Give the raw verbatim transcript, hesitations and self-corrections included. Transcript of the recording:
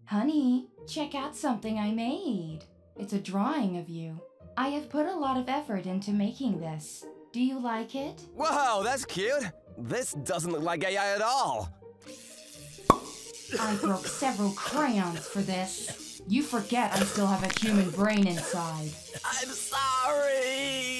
Honey, check out something I made. It's a drawing of you. I have put a lot of effort into making this. Do you like it? Whoa, that's cute. This doesn't look like A I at all. I broke several crayons for this. You forget I still have a human brain inside. I'm sorry.